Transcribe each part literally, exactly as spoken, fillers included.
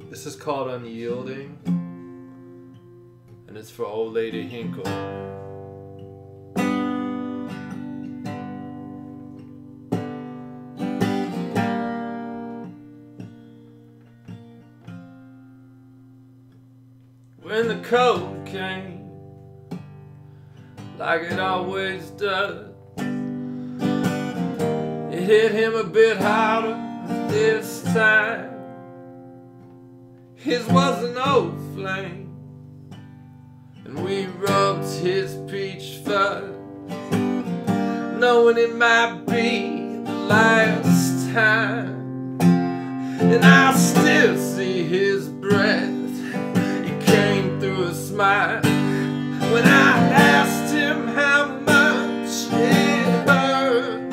This is called Unyielding, and it's for old lady Hinkle. When the cold came, like it always does, it hit him a bit harder this time. His was an old flame, and we rubbed his peach fuzz, knowing it might be the last time. And I still see his breath, it came through a smile when I asked him how much it hurt.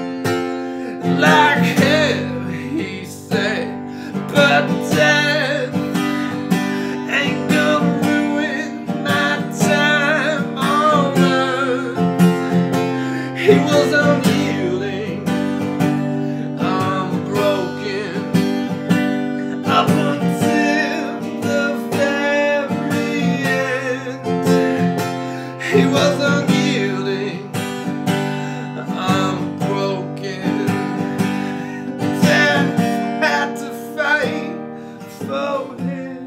Like hell, he said, but death ain't gonna ruin my time on earth. He was unyielding, unbroken, up until the very end. He was unyielding, unbroken. Death had to fight for him.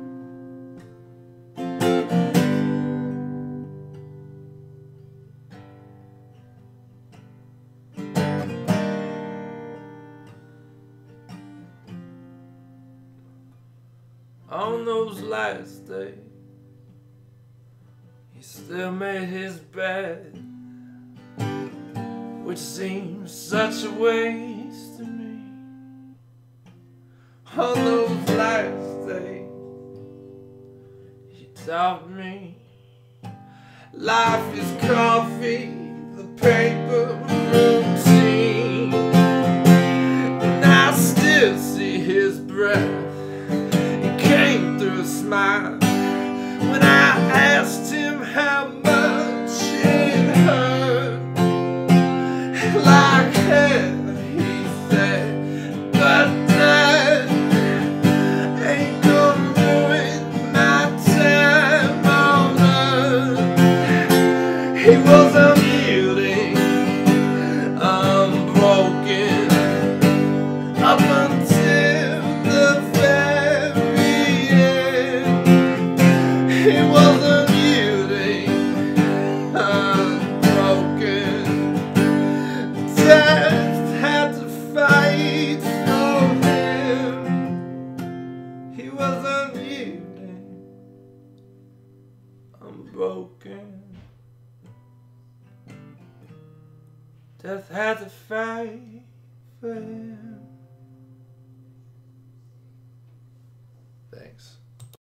On those last days, he still made his bed, which seems such a waste to me. On those last days, he taught me life is coffee, the paper routine. And I still see his breath, it came through a smile when I asked him how much it hurt. Like hell, he said, but that ain't gonna ruin my time on earth. He was unyielding, unbroken, up until the very end. He was unyielding, unbroken. Death had to fight for him. He was unyielding, unbroken. Death had to fight for him. Thanks.